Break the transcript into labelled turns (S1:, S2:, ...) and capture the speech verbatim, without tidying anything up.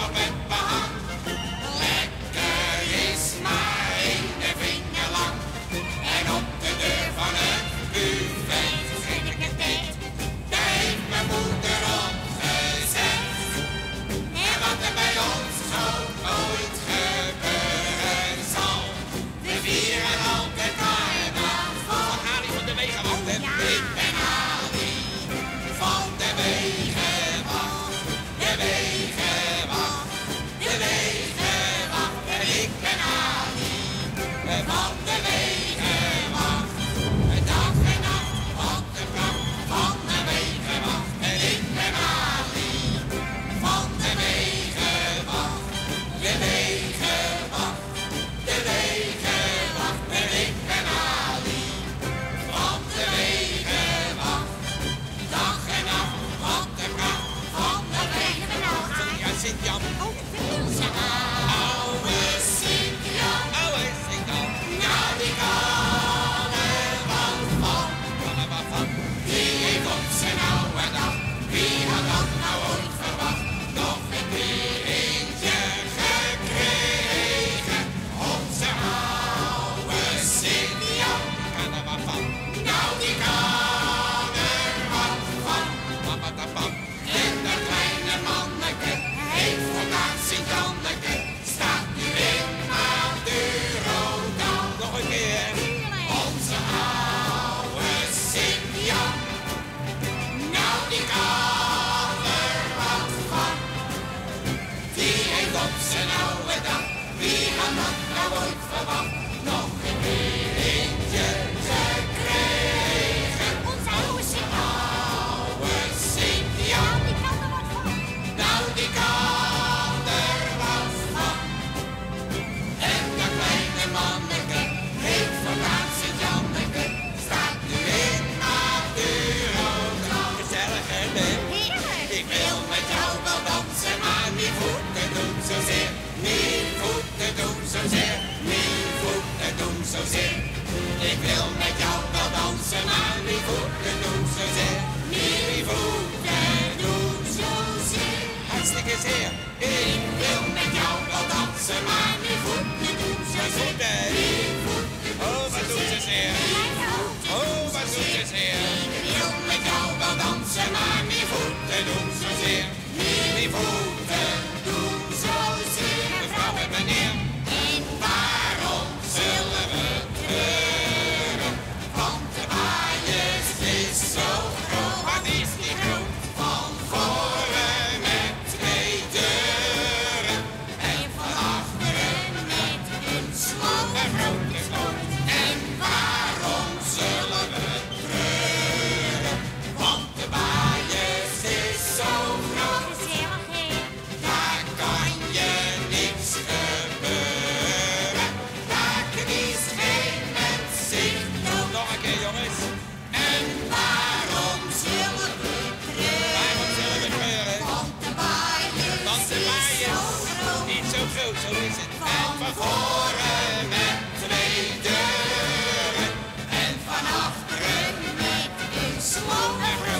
S1: nog met behang. Lekker is maar één vinger lang. En op de deur van het buffet, verschrikkelijke tijd, daar heeft mijn moeder op gezet. En wat er bij ons zo nooit gebeuren zal, we vieren altijd carnaval. Ali van de Wegenwacht, hè? Ik ben Ali van de Wegenwacht, de Wegenwacht, de Wegenwacht. En ik ben Ali van de Wegenwacht. Dag en nacht, wat de pracht van de Wegenwacht. En ik ben Ali van de Wegenwacht, de Wegenwacht, de Wegenwacht. En ik ben Ali van de Wegenwacht. Dag en nacht, wat de pracht van de Wegenwacht. Ja, Sint-Jan. Onze oude Sint-Jan. Oude Sint-Jan. Nou, die kan er wat van. Kan er wat van. Die heeft op zijn oude dag, wie had dat nou ooit verwacht, nog een weertje gekregen. Onze oude Sint-Jan. Kan er wat van. Nou, die kan er wat van. Papatapap. En dat kleine manneke heeft vandaag Sint-Janneke, staat nu in Madurodam. Nog een keer. Onze oude Sint-Jan. Nou, die kan er wat van. Die heeft op zijn oude dag, wie had dat nou ooit verwacht, nog een weertje gekregen.
S2: Onze oude Sint-Jan.
S1: Oude Sint-Jan.
S2: Die kan er wat van.
S1: Nou, die kan er wat van. En dat kleine manneke heeft vandaag Sint-Janneke, staat nu in Madurodam. Gezellig, hè, Ben?
S2: Heerlijk.
S1: Ik wil met jou wel dansen, maar niet voeten doen zozeer. Niet voeten doen zozeer. Niet voeten doen zozeer. Ik wil met jou wel dansen, maar niet voeten doen zozeer. Niet voeten doen zozeer. Hartstikke zeer. Ik wil met jou wel dansen, maar niet voeten doen zozeer. Niet voeten doen oh, wat doet ze zeer. Oh, wat doet ze zeer. Ik wil met jou wel dansen, maar niet voeten doen zozeer. Niet voeten doen zozeer. Mevrouw en meneer. En waarom zullen we treuren? Want de baaiers is zo groot. Wat is die groot? Van voren met twee deuren. En van achteren met een sloot. Een grote sloot. En waarom zullen we treuren? Want de baaiers is zo groot.
S2: Dat is helemaal geen.
S1: Daar kan je niks gebeuren. Daar is geen mens zich dood. Nog een keer, jongens. En waarom zullen we treuren? Waarom zullen we treuren? Want de baaiers Want de baaiers is zo groot. Niet zo groot, zo is het. En van voren met twee deuren. En van achteren met een sloot.